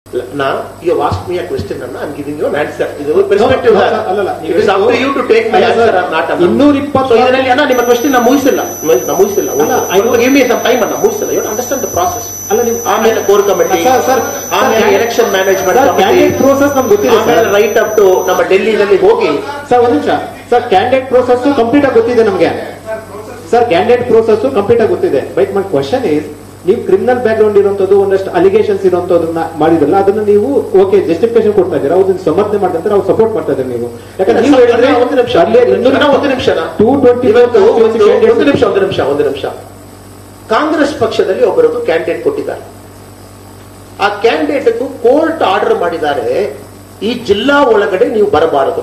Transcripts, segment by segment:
Now you have asked me a question and I am giving you an answer. This is a perspective. It is up to you to take my answer or not. So ಇದರಲ್ಲಿ ಅಣ್ಣ ನಿಮ್ಮ question ನಾ ಮುಗಿಸಿಲ್ಲ. Give me some time ಅಣ್ಣ ಮುಗಿಸಿಲ್ಲ. You understand the process. ಅಲ್ಲ ನೀವು ಆಮೇಲೆ core committee ಆಮೇಲೆ election management candidate process ನಮ್ಗೆ ಗೊತ್ತಿದೆ ಸರ್. ರೈಟ್ ಅಪ್ ಟು ನಮ್ಮ ಡೆಲ್ಲಿನಲ್ಲಿ ಹೋಗಿ ಸರ್ ಒಂದು ನಿಮಿಷ ಸರ್, ಕ್ಯಾಂಡಿಡೇಟ್ ಪ್ರೋಸೆಸ್ ಕಂಪ್ಲೀಟ್ ಆಗಿ ಗೊತ್ತಿದೆ ನಮಗೆ ಸರ್. ಕ್ಯಾಂಡಿಡೇಟ್ ಪ್ರೋಸೆಸ್ ಕಂಪ್ಲೀಟ್ ಆಗಿ ಗೊತ್ತಿದೆ. ಬಟ್ ಮೈ ಕ್ವಶನ್ ಇಸ್, ನೀವು ಕ್ರಿಮಿನಲ್ ಬ್ಯಾಕ್ ಗ್ರೌಂಡ್ ಇರುವಂತದ್ದು ಒಂದಷ್ಟು ಅಲಿಗೇಷನ್ಸ್ ಇರುವಂತದನ್ನ ಮಾಡಿದ್ರಲ್ಲ, ಅದನ್ನ ನೀವು ಓಕೆ ಜಸ್ಟಿಫಿಕೇಶನ್ ಕೊಡ್ತಾ ಇದ್ದೀರಾ, ಅದನ್ನ ಸಮರ್ಥನೆ ಮಾಡ್ತಾರೆ, ಅವ್ರು ಸಪೋರ್ಟ್ ಮಾಡ್ತಾ ಇದ್ದಾರೆ ನೀವು. ಯಾಕಂದ್ರೆ ನೀವು ಹೇಳಿದ್ರೆ ಒಂದು ನಿಮಿಷ 220 ಕಾಂಗ್ರೆಸ್ ಪಕ್ಷದಲ್ಲಿ ಒಬ್ಬರಿಗೂ ಕ್ಯಾಂಡಿಡೇಟ್ ಕೊಟ್ಟಿದ್ದಾರೆ. ಆ ಕ್ಯಾಂಡಿಡೇಟ್ ಕೋರ್ಟ್ ಆರ್ಡರ್ ಮಾಡಿದ್ದಾರೆ, ಈ ಜಿಲ್ಲಾ ಒಳಗಡೆ ನೀವು ಬರಬಾರದು.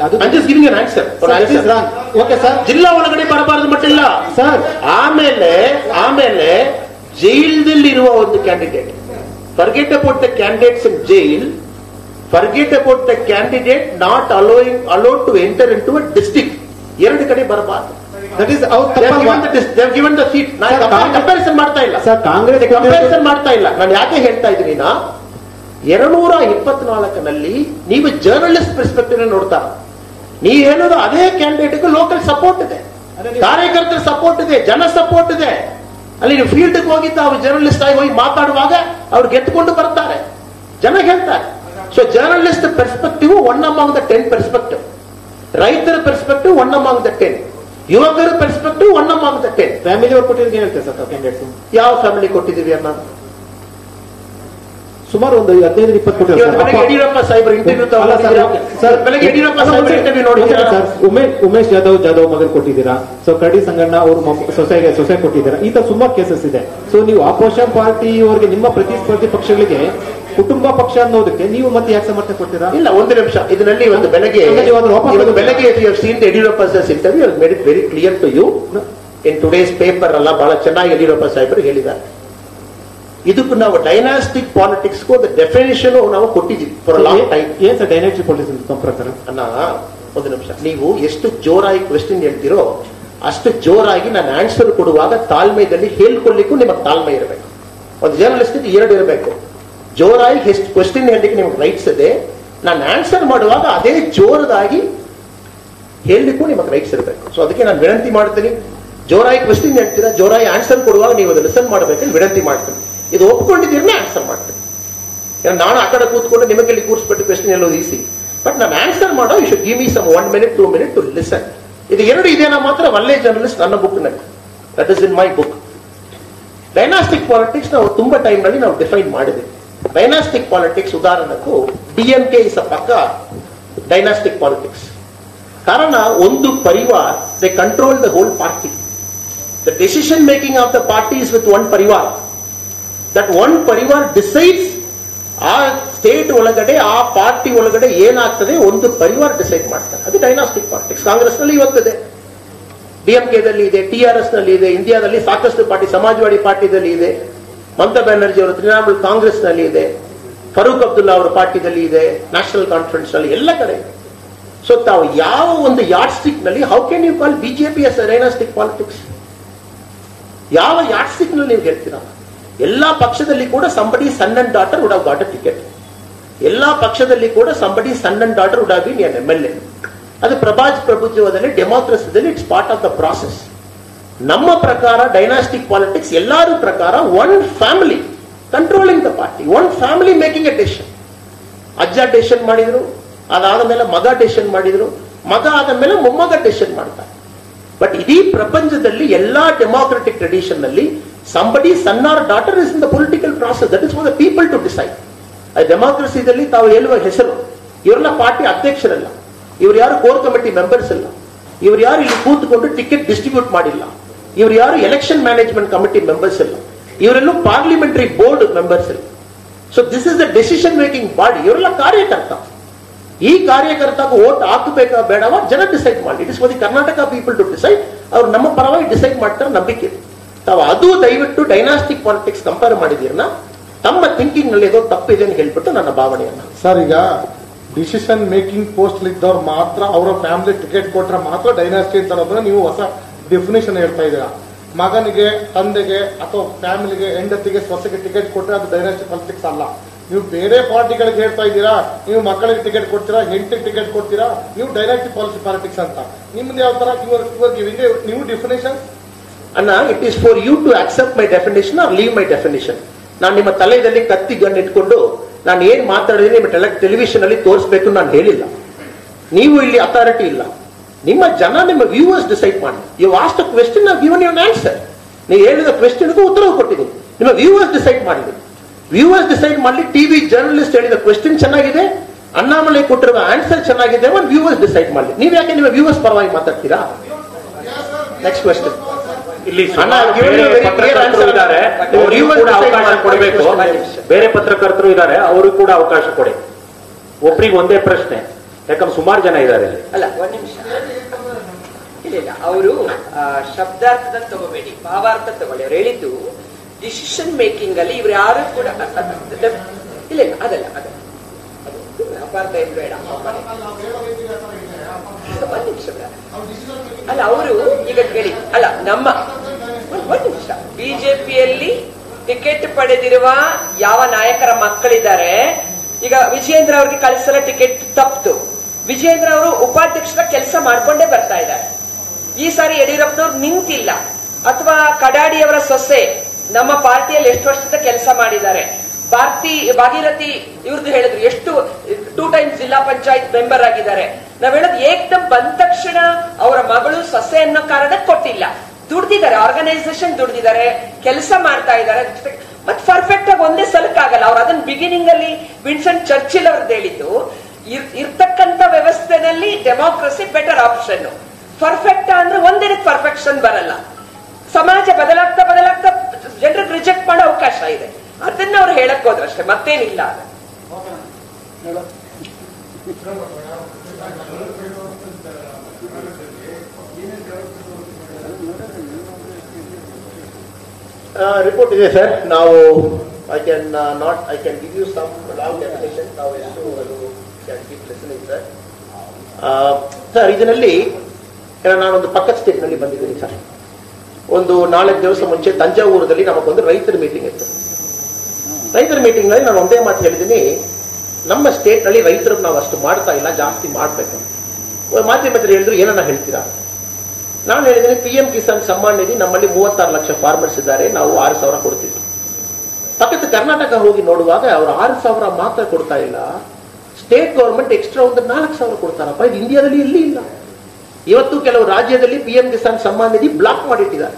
ಜಿಲ್ಲಾ ಒಳಗಡೆ ಬರಬಾರದು ಮಟ್ಟಿಲ್ಲ ಸರ್. ಆಮೇಲೆ ಜೈಲ್ದಲ್ಲಿರುವ ಒಂದು candidate, forget about the candidates in jail, forget about the candidate not allowed to enter into a district, ಎರಡು ಕಡೆ ಬರಬಾರದು. ಕಂಪ್ಯಾರಿಸನ್ ಮಾಡ್ತಾ ಇಲ್ಲ ಸರ್, ಕಾಂಗ್ರೆಸ್ ಕಂಪ್ಯಾರಿಸನ್ ಮಾಡ್ತಾ ಇಲ್ಲ. ನಾನು ಯಾಕೆ ಹೇಳ್ತಾ ಇದ್ದೀನಿ, 224ನಲ್ಲಿ ನೀವು ಜರ್ನಲಿಸ್ಟ್ ಪರ್ಸ್ಪೆಕ್ಟಿವ್ ನೋಡ್ತಾ, ನೀವು ಹೇಳೋದು ಅದೇ ಕ್ಯಾಂಡಿಡೇಟ್ ಲೋಕಲ್ ಸಪೋರ್ಟ್ ಇದೆ, ಕಾರ್ಯಕರ್ತರ ಸಪೋರ್ಟ್ ಇದೆ, ಜನ ಸಪೋರ್ಟ್ ಇದೆ. ಅಲ್ಲಿ ನೀವು ಫೀಲ್ಡ್ ಹೋಗಿದ್ದ ಅವ್ರು ಜರ್ನಲಿಸ್ಟ್ ಆಗಿ ಹೋಗಿ ಮಾತಾಡುವಾಗ ಅವ್ರು ಗೆದ್ದುಕೊಂಡು ಬರ್ತಾರೆ, ಜನ ಹೇಳ್ತಾರೆ. So journalist perspective 1 among the 10 perspective, ರೈತರ ಪರ್ಸ್ಪೆಕ್ಟಿವ್ 1 among the 10, ಯುವಕರ ಪರ್ಸ್ಪೆಕ್ಟಿವ್ 1 among the 10. ಫ್ಯಾಮಿಲಿ ಅವ್ರು ಕೊಟ್ಟಿದ್ರೆ ಏನ್ ಹೇಳ್ತೇವೆ ಸರ್ ಕ್ಯಾಂಡಿಡೇಟ್ಸ್? ಯಾವ ಫ್ಯಾಮಿಲಿ ಕೊಟ್ಟಿದ್ದೀವಿ ಅನ್ನ ಸುಮಾರು ಒಂದು 15-20 ಕೊಟ್ಟಿದ್ದಾರೆ. ಯಡಿಯೂರಪ್ಪ ಸಾಹೇಬ್ರ ಇಂಟರ್ವ್ಯೂ ಬೆಳಗ್ಗೆ ಯಡಿಯೂರಪ್ಪ ಸಾಹೇಬ್ರ ಇಂಟರ್ವ್ಯೂ ನೋಡಿದ್ದೀರಾ ಸರ್? ಉಮೇಶ್ ಜಾಧವ್ ಮಗನ್ ಕೊಟ್ಟಿದ್ದೀರಾ, ಸೊ ಕರಡಿ ಸಂಗಣ್ಣ ಅವ್ರ ಸೊಸೆ ಕೊಟ್ಟಿದ್ದೀರಾ. ಈ ತರ ಸುಮಾರು ಕೇಸಸ್ ಇದೆ. ಸೊ ನೀವು ಆಪೋಸಿಷನ್ ಪಾರ್ಟಿ ಅವರಿಗೆ, ನಿಮ್ಮ ಪ್ರತಿಸ್ಪರ್ಧಿ ಪಕ್ಷಗಳಿಗೆ ಕುಟುಂಬ ಪಕ್ಷ ಅನ್ನೋದಕ್ಕೆ ನೀವು ಮತ್ತೆ ಯಾಕೆ ಸಮರ್ಥನೆ ಕೊಡ್ತೀರಾ? ಇಲ್ಲ, ಒಂದು ನಿಮಿಷ. ಇದರಲ್ಲಿ ಒಂದು ಬೆಳಗ್ಗೆ Yediyurappa interview made it very clear to you in today's paper ಅಲ್ಲ, ಬಹಳ ಚೆನ್ನಾಗಿ ಯಡಿಯೂರಪ್ಪ ಸಾಹೇಬರು ಹೇಳಿದ್ದಾರೆ. ಇದಕ್ಕೂ ನಾವು ಡೈನಾಸ್ಟಿಕ್ ಪಾಲಿಟಿಕ್ಸ್ ಡೆಫಿನೇಷನ್ ನಾವು ಕೊಟ್ಟಿದ್ದೀವಿ ಫಾರ್ ಲಾಂಗ್ ಟೈಮ್. ಏನ್ ಸರ್ ಡೈನಾಸ್ಟಿಕ್ ಪಾಲಿಟಿಕ್ಸ್ ಪ್ರಕಾರ? ಅನ್ನ ಒಂದು ನಿಮಿಷ, ನೀವು ಎಷ್ಟು ಜೋರಾಗಿ ಕ್ವೆಶ್ಚನ್ ಹೇಳ್ತೀರೋ ಅಷ್ಟು ಜೋರಾಗಿ ನಾನು ಆನ್ಸರ್ ಕೊಡುವಾಗ ತಾಳ್ಮೆಯಲ್ಲಿ ಹೇಳ್ಕೊಳ್ಳಿಕ್ಕೂ ನಿಮಗೆ ತಾಳ್ಮೆ ಇರಬೇಕು. ಒಂದು ಜರ್ನಲಿಸ್ಟ್ 2 ಇರಬೇಕು. ಜೋರಾಗಿ ಎಷ್ಟು ಕ್ವೆಶ್ಚನ್ ಹೇಳಲಿಕ್ಕೆ ನಿಮ್ಗೆ ರೈಟ್ಸ್ ಇದೆ, ನಾನು ಆನ್ಸರ್ ಮಾಡುವಾಗ ಅದೇ ಜೋರದಾಗಿ ಹೇಳಲಿಕ್ಕೂ ನಿಮಗೆ ರೈಟ್ಸ್ ಇರಬೇಕು. ಸೊ ಅದಕ್ಕೆ ನಾನು ವಿನಂತಿ ಮಾಡ್ತೀನಿ, ಜೋರಾಗಿ ಕ್ವೆಶ್ಚನ್ ಹೇಳ್ತೀರಾ, ಜೋರಾಗಿ ಆನ್ಸರ್ ಕೊಡುವಾಗ ನೀವು ಅದು ಲಿಸನ್ ಮಾಡಬೇಕಂತ ವಿನಂತಿ ಮಾಡ್ತೀನಿ. ಇದು ಒಪ್ಕೊಂಡಿದ್ದೀರನ್ನ ಆನ್ಸರ್ ಮಾಡ್ತೀನಿ. ನಾನು ಆ ಕಡೆ ಕೂತ್ಕೊಂಡು ನಿಮಗೆ ಇಲ್ಲಿ ಕೂರಿಸ್ಬಿಟ್ಟು ಕ್ವೆಶ್ಚನ್ ಹೇಳೋದು ಈಸಿ, ಬಟ್ ನಾನು ಆನ್ಸರ್ ಮಾಡೋ you should give me some 1 minute 2 minutes to listen. ಇದು 2 ಇದೆನಾ ಮಾತ್ರ ಒಳ್ಳೆ ಜರ್ನಲಿಸ್ಟ್ ನನ್ನ ಬುಕ್ ನಲ್ಲಿ, that is in my book. Dynastic politics ನಾವು ತುಂಬಾ ಟೈಮ್ ನಲ್ಲಿ ನಾವು ಡಿಫೈನ್ ಮಾಡಿದ್ವಿ. ಡೈನಾಸ್ಟಿಕ್ ಪಾಲಿಟಿಕ್ಸ್ ಉದಾಹರಣಕ್ಕೂ DMK ಇಸ್ ಅ ಪಕ್ಕ ಡೈನಾಸ್ಟಿಕ್ ಪಾಲಿಟಿಕ್ಸ್. ಕಾರಣ ಒಂದು ಪರಿವಾರ, they control the whole party. The decision making of the party is with one ಪರಿವಾರ. ದಟ್ ಒನ್ ಪರಿವಾರ ಡಿಸೈಡ್ಸ್ ಆ ಸ್ಟೇಟ್ ಒಳಗಡೆ, ಆ ಪಾರ್ಟಿ ಒಳಗಡೆ ಏನಾಗ್ತದೆ ಒಂದು ಪರಿವಾರ ಡಿಸೈಡ್ ಮಾಡ್ತಾರೆ. ಅದು ಡೈನಾಸ್ಟಿಕ್ ಪಾಲಿಟಿಕ್ಸ್. ಕಾಂಗ್ರೆಸ್ ನಲ್ಲಿ ಇವತ್ತಿದೆ, DMKದಲ್ಲಿ ಇದೆ, TRS ನಲ್ಲಿ ಇದೆ, ಇಂಡಿಯಾದಲ್ಲಿ ಸಾಕಷ್ಟು ಪಾರ್ಟಿ, ಸಮಾಜವಾದಿ ಪಾರ್ಟಿದಲ್ಲಿ ಇದೆ, ಮಮತಾ ಬ್ಯಾನರ್ಜಿ ಅವರು ತೃಣಮೂಲ್ ಕಾಂಗ್ರೆಸ್ ನಲ್ಲಿ ಇದೆ, ಫರೂಕ್ ಅಬ್ದುಲ್ಲಾ ಅವರ ಪಾರ್ಟಿದಲ್ಲಿ ಇದೆ, ನ್ಯಾಷನಲ್ ಕಾನ್ಫರೆನ್ಸ್ ನಲ್ಲಿ, ಎಲ್ಲ ಕಡೆ. ಸೊ ತಾವು ಯಾವ ಒಂದು ಯಾರ್ಡ್ ಸ್ಟಿಕ್ ನಲ್ಲಿ how can you call BJP as dynastic politics? ಯಾವ ಯಾರ್ಡ್ ಸ್ಟಿಕ್ ನಲ್ಲಿ ನೀವು ಹೇಳ್ತೀರಾ? ಎಲ್ಲಾ ಪಕ್ಷದಲ್ಲಿ ಕೂಡ somebody son and daughter would have got a ticket. ಎಲ್ಲಾ ಪಕ್ಷದಲ್ಲಿ ಕೂಡ somebody son and daughter would have been an MLA. ಅದು ಪ್ರಭುತ್ವದಲ್ಲಿ, ಡೆಮೋಕ್ರಸಿದಲ್ಲಿ it's part of the process. ನಮ್ಮ ಪ್ರಕಾರ ಡೈನಾಸ್ಟಿಕ್ ಪಾಲಿಟಿಕ್ಸ್ ಎಲ್ಲರೂ ಪ್ರಕಾರ one family controlling the party, one family making a decision. ಅಜ್ಜ ಡೆಸಿಷನ್ ಮಾಡಿದ್ರು, ಅದಾದ ಮೇಲೆ ಮಗ ಡೆಸಿಷನ್ ಮಾಡಿದ್ರು, ಮಗ ಆದ ಮೇಲೆ ಮೊಮ್ಮಗ ಡೆಸಿಷನ್ ಮಾಡ್ತಾರೆ. ಬಟ್ ಇಡೀ ಪ್ರಪಂಚದಲ್ಲಿ ಎಲ್ಲಾ ಡೆಮೋಕ್ರೆಟಿಕ್ ಟ್ರೆಡಿಷನ್ ನಲ್ಲಿ somebody son or daughter is in the political process. That is for the people to decide. ಡೆಮೋಕ್ರಸಿದಲ್ಲಿ ತಾವು ಹೇಳುವ ಹೆಸರು, ಇವರೆಲ್ಲ ಪಾರ್ಟಿ ಅಧ್ಯಕ್ಷರಲ್ಲ, ಇವರು ಯಾರು ಕೋರ್ ಕಮಿಟಿ ಮೆಂಬರ್ಸ್ ಅಲ್ಲ, ಇವರು ಯಾರು ಇಲ್ಲಿ ಕೂತ್ಕೊಂಡು ಟಿಕೆಟ್ ಡಿಸ್ಟ್ರಿಬ್ಯೂಟ್ ಮಾಡಿಲ್ಲ, ಇವರು ಯಾರು ಎಲೆಕ್ಷನ್ ಮ್ಯಾನೇಜ್ಮೆಂಟ್ ಕಮಿಟಿ ಮೆಂಬರ್ಸ್ ಇಲ್ಲ, ಇವರೆಲ್ಲೂ ಪಾರ್ಲಿಮೆಂಟರಿ ಬೋರ್ಡ್ ಮೆಂಬರ್ಸ್ ಇಲ್ಲ. So this is the decision making body. ಇವರೆಲ್ಲ ಕಾರ್ಯಕರ್ತ. ಈ ಕಾರ್ಯಕರ್ತಕ್ಕೆ ವೋಟ್ ಹಾಕಬೇಕಾ ಬೇಡವಾ ಜನ ಡಿಸೈಡ್ ಮಾಡಿ. It is for the Karnataka people to decide. ಅವ್ರು ನಮ್ಮ ಪರವಾಗಿ ಡಿಸೈಡ್ ಮಾಡ್ತಾರೆ, ನಂಬಿಕೆ. ತಾವು ಅದು ದಯವಿಟ್ಟು ಡೈನಾಸ್ಟಿಕ್ ಪಾಲಿಟಿಕ್ಸ್ ಕಂಪೇರ್ ಮಾಡಿದೀರನ್ನ ತಮ್ಮ ಥಿಂಕಿಂಗ್ ನಲ್ಲಿ ಏನೋ ತಪ್ಪಿದೆ ಅಂತ ಹೇಳ್ಬಿಟ್ಟು ನನ್ನ ಭಾವನೆಯನ್ನ. ಸರ್, ಈಗ ಡಿಸಿಷನ್ ಮೇಕಿಂಗ್ ಪೋಸ್ಟ್ ಇದ್ದವ್ರು ಮಾತ್ರ ಅವರ ಫ್ಯಾಮಿಲಿ ಟಿಕೆಟ್ ಕೊಟ್ರೆ ಮಾತ್ರ ಡೈನಾಸ್ಟಿ ಅಂತ ಅನ್ನೋದನ್ನ ನೀವು ಹೊಸ ಡೆಫಿನೇಷನ್ ಹೇಳ್ತಾ ಇದ್ದೀರಾ. ಮಗನಿಗೆ, ತಂದೆಗೆ ಅಥವಾ ಫ್ಯಾಮಿಲಿಗೆ, ಹೆಂಡತಿಗೆ, ಸೊಸೆಗೆ ಟಿಕೆಟ್ ಕೊಟ್ರೆ ಅದು ಡೈನಾಸ್ಟಿ ಪಾಲಿಟಿಕ್ಸ್ ಅಲ್ಲ. ನೀವು ಬೇರೆ ಪಾರ್ಟಿಗಳಿಗೆ ಹೇಳ್ತಾ ಇದ್ದೀರಾ, ನೀವು ಮಕ್ಕಳಿಗೆ ಟಿಕೆಟ್ ಕೊಡ್ತೀರಾ, ಹೆಂಡತಿಗೆ ಟಿಕೆಟ್ ಕೊಡ್ತೀರಾ, ನೀವು ಡೈರೆಕ್ಟ್ ಪಾಲಿಟಿಕ್ಸ್ ಅಂತ. ನಿಮ್ದು ಯಾವ ತರ ನೀವು ಡೆಫಿನೇಷನ್ ಅಣ್ಣ? It is for you to accept my definition or leave my definition. ನಾನು ನಿಮ್ಮ ತಲೆಯಲ್ಲಿ ಕತ್ತಿ ಗನ್ ಇಟ್ಕೊಂಡು ನಾನು ಏನ್ ಮಾತಾಡಿದ್ರೆ ನಿಮ್ಮ ಟೆಲಿವಿಷನ್ ಅಲ್ಲಿ ತೋರಿಸಬೇಕು ನಾನು ಹೇಳಿಲ್ಲ. ನೀವು ಇಲ್ಲಿ ಅಥಾರಿಟಿ ಇಲ್ಲ. ನಿಮ್ಮ ಜನ, ನಿಮ್ಮ ವ್ಯೂವರ್ಸ್ ಡಿಸೈಡ್ ಮಾಡಿ. You asked a question, I given you an answer. ನೀವು ಹೇಳಿದ ಕ್ವೆಶ್ಚನ್ಗೂ ಉತ್ತರ ಕೊಟ್ಟಿದ್ದೀನಿ. ನಿಮ್ಮ ವ್ಯೂವರ್ಸ್ ಡಿಸೈಡ್ ಮಾಡಿದ್ರು. ವ್ಯೂವರ್ಸ್ ಡಿಸೈಡ್ ಮಾಡಲಿ. ಟಿವಿ ಜರ್ನಲಿಸ್ಟ್ ಹೇಳಿದ ಕ್ವೆಶ್ಚನ್ ಚೆನ್ನಾಗಿದೆ, ಅಣ್ಣಾಮಲೈ ಕೊಟ್ಟಿರುವ ಆನ್ಸರ್ ಚೆನ್ನಾಗಿದೆ, ಒಂದು ವ್ಯೂವರ್ಸ್ ಡಿಸೈಡ್ ಮಾಡಲಿ. ನೀವು ಯಾಕೆ ನಿಮ್ಮ ವ್ಯೂವರ್ಸ್ ಪರವಾಗಿ ಮಾತಾಡ್ತೀರಾ? Next question. ಇಲ್ಲಿ ಪತ್ರಕರ್ತರು ಇದ್ದಾರೆ, ಅವರಿಗೂ ಕೂಡ ಅವಕಾಶ ಕೊಡಬೇಕು. ಬೇರೆ ಪತ್ರಕರ್ತರು ಇದ್ದಾರೆ, ಅವ್ರಿಗೂ ಕೂಡ ಅವಕಾಶ ಕೊಡಿ. ಒಬ್ರಿಗೆ ಒಂದೇ ಪ್ರಶ್ನೆ, ಯಾಕಂದ್ರೆ ಸುಮಾರು ಜನ ಇದ್ದಾರೆ. ಅಲ್ಲ, ಒಂದ್ ನಿಮಿಷ. ಇಲ್ಲ, ಅವರು ಶಬ್ದಾರ್ಥದ ತಗೋಬೇಡಿ, ಭಾವಾರ್ಥ ತಗೊಳ್ಳಿ. ಅವ್ರು ಹೇಳಿದ್ದು ಡಿಸಿಷನ್ ಮೇಕಿಂಗ್ ಅಲ್ಲಿ ಇವ್ರು ಯಾರು ಕೂಡ ಇಲ್ಲ ಅದಲ್ಲ ಅಪಾರ್ಥ ಏನು ಬೇಡ. ಒಂದ್ ನಿಮಿಷ. ಅಲ್ಲ, ಅವರು ಈಗ ಕೇಳಿ, ಅಲ್ಲ ನಮ್ಮ ಒಂದ್ ನಿಮಿಷ, ಬಿಜೆಪಿಯಲ್ಲಿ ಟಿಕೆಟ್ ಪಡೆದಿರುವ ಯಾವ ನಾಯಕರ ಮಕ್ಕಳಿದ್ದಾರೆ, ಈಗ ವಿಜಯೇಂದ್ರ ಅವ್ರಿಗೆ ಕಳಿಸಲ ಟಿಕೆಟ್ ತಪ್ಪಿತು. ವಿಜಯೇಂದ್ರ ಅವರು ಉಪಾಧ್ಯಕ್ಷರ ಕೆಲಸ ಮಾಡ್ಕೊಂಡೇ ಬರ್ತಾ ಇದ್ದಾರೆ. ಈ ಸಾರಿ ಯಡಿಯೂರಪ್ಪನವ್ರು ನಿಂತಿಲ್ಲ. ಅಥವಾ ಕಡಾಡಿಯವರ ಸೊಸೆ ನಮ್ಮ ಪಾರ್ಟಿಯಲ್ಲಿ ಎಷ್ಟು ವರ್ಷದ ಕೆಲಸ ಮಾಡಿದ್ದಾರೆ. ಭಾಗೀರಥಿ ಇವ್ರದ್ದು ಹೇಳಿದ್ರು, ಎಷ್ಟು 2 times ಜಿಲ್ಲಾ ಪಂಚಾಯತ್ ಮೆಂಬರ್ ಆಗಿದ್ದಾರೆ. ನಾವ್ ಹೇಳೋದು ಏಕ್ದಮ್ ಬಂದ ತಕ್ಷಣ ಅವರ ಮಗಳು ಸೊಸೆ ಅನ್ನೋ ಕಾರಣ ಕೊಟ್ಟಿಲ್ಲ. ದುಡ್ದಿದ್ದಾರೆ, ಆರ್ಗನೈಸೇಷನ್ ದುಡ್ದಿದ್ದಾರೆ, ಕೆಲಸ ಮಾಡ್ತಾ ಇದ್ದಾರೆ. ಮತ್ ಪರ್ಫೆಕ್ಟ್ ಆಗಿ ಒಂದೇ ಸಲಕ್ಕಾಗಲ್ಲ. ಅವ್ರು ಅದನ್ನ ಬಿಗಿನಿಂಗ್ ಅಲ್ಲಿ ವಿನ್ಸೆಂಟ್ ಚರ್ಚಿಲ್ ಅವ್ರದ್ದು ಹೇಳಿದ್ದು, ಇರ್ತಕ್ಕಂಥ ವ್ಯವಸ್ಥೆನಲ್ಲಿ ಡೆಮೋಕ್ರಸಿ ಬೆಟರ್ ಆಪ್ಷನ್. ಪರ್ಫೆಕ್ಟ್ ಅಂದ್ರೆ ಒಂದಿನಕ್ಕೆ ಪರ್ಫೆಕ್ಷನ್ ಬರಲ್ಲ. ಸಮಾಜ ಬದಲಾಗ್ತಾ ಬದಲಾಗ್ತಾ ಜನರಿಗೆ ರಿಜೆಕ್ಟ್ ಮಾಡೋ ಅವಕಾಶ ಇದೆ. ಅದನ್ನ ಅವ್ರು ಹೇಳಕ್ ಹೋದ್ರಷ್ಟೇ, ಮತ್ತೇನಿಲ್ಲ. ರಿಪೋರ್ಟ್ ಇದೆ ಸರ್. ನಾವು I can give you some long definition. ನಾವು ಎಷ್ಟು ಅದು can keep listening sir. Sir, ಇದರಲ್ಲಿ ನಾನೊಂದು ಪಕ್ಕದ ಸ್ಟೇಟ್ ನಲ್ಲಿ ಬಂದಿದ್ದೀನಿ ಸರ್. ಒಂದು 4 ದಿವಸ ಮುಂಚೆ ತಂಜಾವೂರದಲ್ಲಿ ನಮಗೊಂದು ರೈತರ ಮೀಟಿಂಗ್ ಇತ್ತು. ರೈತರ ಮೀಟಿಂಗ್ ನಲ್ಲಿ ನಾನು ಒಂದೇ ಮಾತು ಹೇಳಿದ್ದೀನಿ, ನಮ್ಮ ಸ್ಟೇಟ್ ನಲ್ಲಿ ರೈತರಿಗೆ ನಾವು ಅಷ್ಟು ಮಾಡ್ತಾ ಇಲ್ಲ, ಜಾಸ್ತಿ ಮಾಡ್ಬೇಕು. ಮಾಧ್ಯಮದಲ್ಲಿ ಹೇಳಿದ್ರು, ಏನನ್ನ ಹೇಳ್ತೀರಾ? ನಾನು ಹೇಳಿದ್ದೀನಿ, PM ಕಿಸಾನ್ ಸಮ್ಮಾನ್ ನಿಧಿ ನಮ್ಮಲ್ಲಿ 36 ಲಕ್ಷ ಫಾರ್ಮರ್ಸ್ ಇದ್ದಾರೆ, ನಾವು 6,000 ಕೊಡ್ತೀವಿ. ಪಕ್ಕದ ಕರ್ನಾಟಕ ಹೋಗಿ ನೋಡುವಾಗ ಅವರು 6,000 ಮಾತ್ರ ಕೊಡ್ತಾ ಇಲ್ಲ, ಸ್ಟೇಟ್ ಗವರ್ಮೆಂಟ್ ಎಕ್ಸ್ಟ್ರಾ ಒಂದು 4,000 ಕೊಡ್ತಾರಪ್ಪ. ಇದು ಇಂಡಿಯಾದಲ್ಲಿ ಎಲ್ಲಿ ಇಲ್ಲ. ಇವತ್ತು ಕೆಲವು ರಾಜ್ಯದಲ್ಲಿ PM ಕಿಸಾನ್ ಸಮ್ಮಾನ್ ನಿಧಿ ಬ್ಲಾಕ್ ಮಾಡಿಟ್ಟಿದ್ದಾರೆ.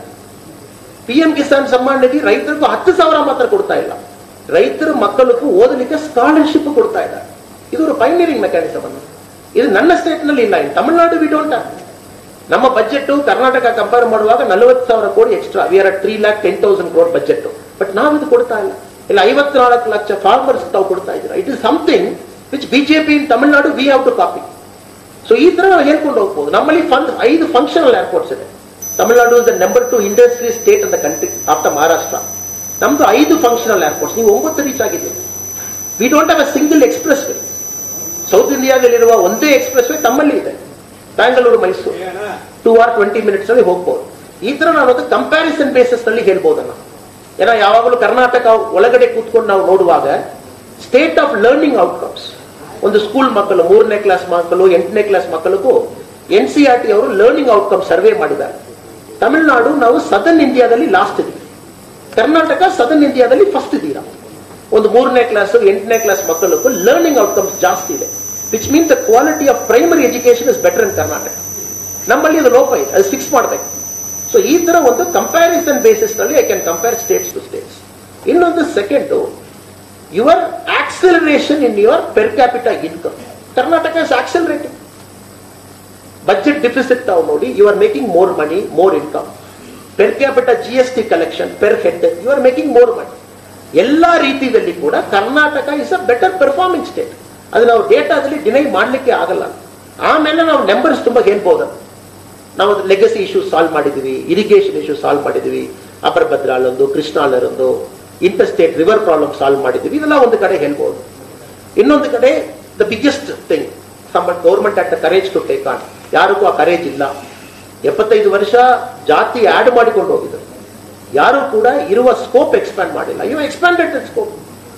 PM ಕಿಸಾನ್ ಸಮ್ಮಾನ್ ನಿಧಿ ರೈತರಿಗೂ 10,000 ಮಾತ್ರ ಕೊಡ್ತಾ ಇಲ್ಲ, ರೈತರ ಮಕ್ಕಳಿಗೂ ಓದಲಿಕ್ಕೆ ಸ್ಕಾಲರ್ಶಿಪ್ ಕೊಡ್ತಾ ಇದ್ದಾರೆ. ಇದು ಒಂದು ಪೈನಿಯರಿಂಗ್ ಮೆಕ್ಯಾನಿಸಮ್ ಅನ್ನು. ಇದು ನನ್ನ ಸ್ಟೇಟ್ ನಲ್ಲಿ ಇಲ್ಲ. In Tamil Nadu we don't have. ನಮ್ಮ ಬಜೆಟ್ ಕರ್ನಾಟಕ ಕಂಪೇರ್ ಮಾಡುವಾಗ 40,000 ಕೋಟಿ extra. We are 3,10,000 crore budget. But ನಾವು ಇದು ಕೊಡ್ತಾ ಇಲ್ಲ. ಇಲ್ಲ 54 ಲಕ್ಷ ಫಾರ್ಮರ್ಸ್ ತಾವು ಕೊಡ್ತಾ ಇದ್ದೀರಾ. It is something which BJP in Tamil Nadu we have to copy. So ಈ ತರ ನಾವು ಹೇಳ್ಕೊಂಡು ಹೋಗ್ಬೋದು. ನಮ್ಮಲ್ಲಿ 5 ಫಂಕ್ಷನಲ್ ಏರ್ಪೋರ್ಟ್ಸ್ ಇದೆ. Tamil Nadu is the number 2 industry state in the country after Maharashtra. ನಮ್ದು 5 ಫಂಕ್ಷನಲ್ ಏರ್ಪೋರ್ಟ್ಸ್, ನೀವು 9 ರೀಚ್ ಆಗಿದ್ದೀವಿ. We don't have a single expressway. South ಇಂಡಿಯಾದಲ್ಲಿರುವ ಒಂದೇ ಎಕ್ಸ್ಪ್ರೆಸ್ ವೇ ತಮ್ಮಲ್ಲಿ ಇದೆ. ಬ್ಯಾಂಗ್ಳೂರು ಮೈಸೂರು 2 or 20 minutes ಅಲ್ಲಿ ಹೋಗ್ಬೋದು. ಈ ತರ ನಾವು ಅದು ಕಂಪ್ಯಾರಿಸನ್ ಬೇಸಿಸ್ ನಲ್ಲಿ ಹೇಳ್ಬೋದಲ್ಲ. ಏನೋ ಯಾವಾಗಲೂ ಕರ್ನಾಟಕ ಒಳಗಡೆ ಕೂತ್ಕೊಂಡು ನಾವು ನೋಡುವಾಗ ಸ್ಟೇಟ್ ಆಫ್ ಲರ್ನಿಂಗ್ ಔಟ್ಕಮ್ಸ್, ಒಂದು ಸ್ಕೂಲ್ ಮಕ್ಕಳು 3ನೇ ಕ್ಲಾಸ್ ಮಕ್ಕಳು 8ನೇ ಕ್ಲಾಸ್ ಮಕ್ಕಳಿಗೂ NCERT ಅವರು ಲರ್ನಿಂಗ್ ಔಟ್ಕಮ್ ಸರ್ವೆ ಮಾಡಿದ್ದಾರೆ. ತಮಿಳುನಾಡು ನಾವು ಸದರ್ನ್ ಇಂಡಿಯಾದಲ್ಲಿ ಲಾಸ್ಟ್ ಇದೀವಿ, ಕರ್ನಾಟಕ ಸದರ್ನ್ ಇಂಡಿಯಾದಲ್ಲಿ ಫಸ್ಟ್ ಇದೀರಾ. ಒಂದು 3ನೇ ಕ್ಲಾಸ್ 8ನೇ ಕ್ಲಾಸ್ ಮಕ್ಕಳಿಗೂ ಲರ್ನಿಂಗ್ ಔಟ್ಕಮ್ಸ್ ಜಾಸ್ತಿ ಇದೆ, which means the quality of primary education is better in Karnataka. ನಮ್ಮಲ್ಲಿ ಅದು ಲೋಪ ಇದೆ, ಅದು ಫಿಕ್ಸ್ ಮಾಡಬೇಕು. ಸೊ ಈ ತರ ಒಂದು ಕಂಪ್ಯಾರಿಸನ್ ಬೇಸಿಸ್ ನಲ್ಲಿ I can compare states to states. ಇನ್ನೊಂದು second, your acceleration in your per capita income. Karnataka is accelerating. Budget deficit ತಾವು ನೋಡಿ, you are making more money, more income. Per capita GST collection per head, you are making more money. ಎಲ್ಲಾ ರೀತಿಯಲ್ಲಿ ಕೂಡ Karnataka is a better performing state. ಅದು ನಾವು ಡೇಟಾದಲ್ಲಿ deny ಮಾಡ್ಲಿಕ್ಕೆ ಆಗಲ್ಲ. ಆಮೇಲೆ ನಾವು ನಂಬರ್ಸ್ ತುಂಬಾ ಹೇಳ್ಬೋದು. ನಾವು ಲೆಗಸಿ ಇಶ್ಯೂ ಸಾಲ್ವ್ ಮಾಡಿದೀವಿ, ಇರಿಗೇಷನ್ ಇಶ್ಯೂ ಸಾಲ್ವ್ ಮಾಡಿದೀವಿ, ಅಪರ ಭದ್ರಾಳೊಂದು, ಕೃಷ್ಣಾಲರೊಂದು, interstate river problem solve ಮಾಡಿದೀವಿ. ಇದೆಲ್ಲ ಒಂದು ಕಡೆ ಹೇಳ್ಬೋದು. ಇನ್ನೊಂದು ಕಡೆ the biggest thing, government had the courage to take on. ಯಾರಿಗೂ ಆ ಕರೇಜ್ ಇಲ್ಲ. 75 ವರ್ಷ ಜಾತಿ ಆಡ್ ಮಾಡಿಕೊಂಡು ಹೋಗಿದ್ರು. ಯಾರು ಕೂಡ ಇರುವ ಸ್ಕೋಪ್ ಎಕ್ಸ್ಪ್ಯಾಂಡ್ ಮಾಡಿಲ್ಲ. You expanded the scope.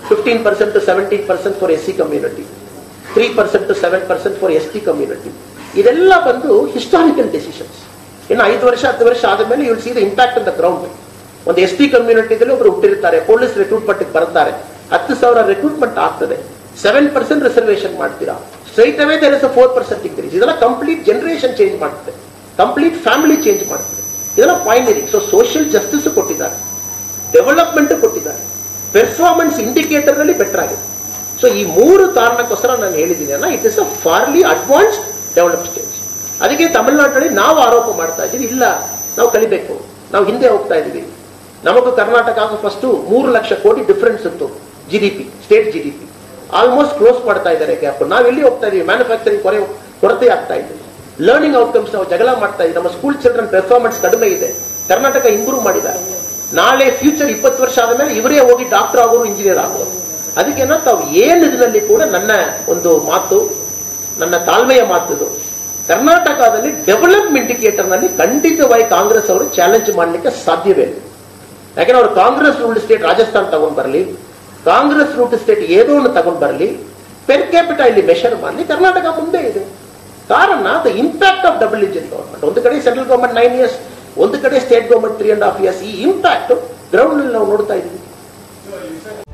15% to 17% for SC community, 3% to 7% for ST community. ಇದೆಲ್ಲ ಬಂದು ಹಿಸ್ಟಾರಿಕಲ್ ಡೆಸಿಷನ್ಸ್. ಇನ್ನು 5 ವರ್ಷ 10 ವರ್ಷ ಆದಮೇಲೆ you will see the impact on the ground. ಒಂದು ST ಕಮ್ಯುನಿಟಿದಲ್ಲಿ ಒಬ್ರು ಹುಟ್ಟಿರ್ತಾರೆ, ಪೊಲೀಸ್ ರಿಕ್ರೂಟ್ಮೆಂಟ್ ಬರ್ತಾರೆ, 10,000 ರಿಕ್ರೂಟ್ಮೆಂಟ್ ಆಗ್ತದೆ, 7% ರಿಸರ್ವೇಶನ್ ಮಾಡ್ತೀರಾ, straightaway there is a 4% increase. ಇದೆಲ್ಲ ಕಂಪ್ಲೀಟ್ ಜನರೇಷನ್ ಚೇಂಜ್ ಮಾಡ್ತದೆ, ಕಂಪ್ಲೀಟ್ ಫ್ಯಾಮಿಲಿ ಚೇಂಜ್ ಮಾಡ್ತದೆ. ಇದೆಲ್ಲ ಪೈನರಿ. ಸೊ ಸೋಷಿಯಲ್ ಜಸ್ಟಿಸ್ ಕೊಟ್ಟಿದ್ದಾರೆ, ಡೆವಲಪ್ಮೆಂಟ್ ಕೊಟ್ಟಿದ್ದಾರೆ, ಪರ್ಫಾರ್ಮೆನ್ಸ್ ಇಂಡಿಕೇಟರ್ ನಲ್ಲಿ ಬೆಟರ್ ಆಗಿದೆ. ಸೊ ಈ 3 ಕಾರಣಕ್ಕೋಸ್ಕರ ನಾನು ಹೇಳಿದ್ದೀನಿ ಅಲ್ಲ, it is a fairly advanced develop stage. ಅದಕ್ಕೆ ತಮಿಳುನಾಡಿನಲ್ಲಿ ನಾವು ಆರೋಪ ಮಾಡ್ತಾ ಇದ್ದೀವಿ, ಇಲ್ಲ ನಾವು ಕಲಿಬೇಕು, ನಾವು ಹಿಂದೆ ಹೋಗ್ತಾ ಇದೀವಿ. ನಮಗೂ ಕರ್ನಾಟಕ ಫಸ್ಟ್ 3 ಲಕ್ಷ ಕೋಟಿ ಡಿಫರೆನ್ಸ್ ಇತ್ತು GDP, state GDP. Almost close ಮಾಡ್ತಾ ಇದ್ದಾರೆ ಗ್ಯಾಪ್. ನಾವು ಎಲ್ಲಿ ಹೋಗ್ತಾ ಇದೀವಿ? ಮ್ಯಾನುಫ್ಯಾಕ್ಚರಿಂಗ್ ಕೊರತೆ ಆಗ್ತಾ ಇದೆ. ಲರ್ನಿಂಗ್ ಔಟ್ಕಮ್ಸ್ ನಾವು ಜಗಳ ಮಾಡ್ತಾ ಇದ್ದೀವಿ. ನಮ್ಮ ಸ್ಕೂಲ್ ಚಿಲ್ಡ್ರನ್ ಪರ್ಫಾರ್ಮೆನ್ಸ್ ಕಡಿಮೆ ಇದೆ. ಕರ್ನಾಟಕ ಇಂಪ್ರೂವ್ ಮಾಡಿದ್ದಾರೆ. ನಾಳೆ ಫ್ಯೂಚರ್ 20 ವರ್ಷ ಆದ ಮೇಲೆ ಇವರೇ ಹೋಗಿ ಡಾಕ್ಟರ್ ಆಗೋರು, ಇಂಜಿನಿಯರ್ ಆಗೋರು. ಅದಕ್ಕೆ ತಾವು ಏನು ಇದರಲ್ಲಿ ಕೂಡ ನನ್ನ ಒಂದು ಮಾತು, ನನ್ನ ತಾಳ್ಮೆಯ ಮಾತು, ಕರ್ನಾಟಕದಲ್ಲಿ ಡೆವಲಪ್ಮೆಂಟ್ ಇಂಡಿಕೇಟರ್ ನಲ್ಲಿ ಖಂಡಿತವಾಗಿ ಕಾಂಗ್ರೆಸ್ ಅವರು ಚಾಲೆಂಜ್ ಮಾಡಲಿಕ್ಕೆ ಸಾಧ್ಯವೇ ಇಲ್ಲ. ಯಾಕಂದ್ರೆ ಅವರು ಕಾಂಗ್ರೆಸ್ ರೂಲ್ಡ್ ಸ್ಟೇಟ್ ರಾಜಸ್ಥಾನ್ ತಗೊಂಡ್ ಬರಲಿ, ಕಾಂಗ್ರೆಸ್ ರೂಲ್ಡ್ ಸ್ಟೇಟ್ ಏನೋ ಒಂದು ತಗೊಂಡ್ ಬರಲಿ, ಪೆರ್ ಕ್ಯಾಪಿಟಾ ಇಲ್ಲಿ ಮೆಷರ್ ಮಾಡಲಿ, ಕರ್ನಾಟಕ ಮುಂದೆ ಇದೆ. ಕಾರಣ the impact of double engine government. ಒಂದು ಕಡೆ ಸೆಂಟ್ರಲ್ ಗವರ್ಮೆಂಟ್ 9 years, ಒಂದು ಕಡೆ ಸ್ಟೇಟ್ ಗವರ್ಮೆಂಟ್ 3.5 years. ಈ ಇಂಪ್ಯಾಕ್ಟ್ ಗ್ರೌಂಡ್ ನಲ್ಲಿ ನಾವು ನೋಡ್ತಾ ಇದ್ದೀವಿ.